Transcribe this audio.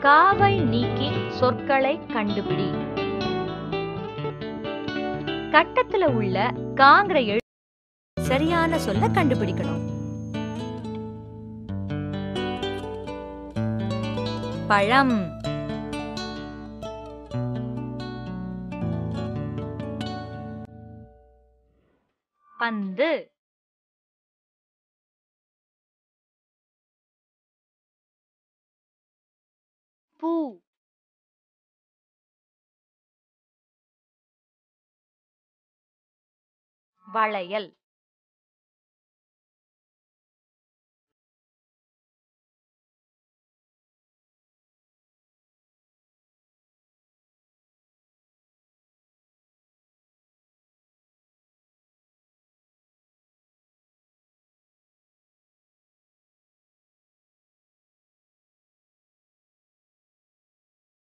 காவை நீக்கி சொற்களை கண்டுபிடி. கட்டத்துல உள்ள காங்கிற சரியான சொல்ல கண்டுபிடிக்கணும். பழம், பந்து, பூ, வளையல்.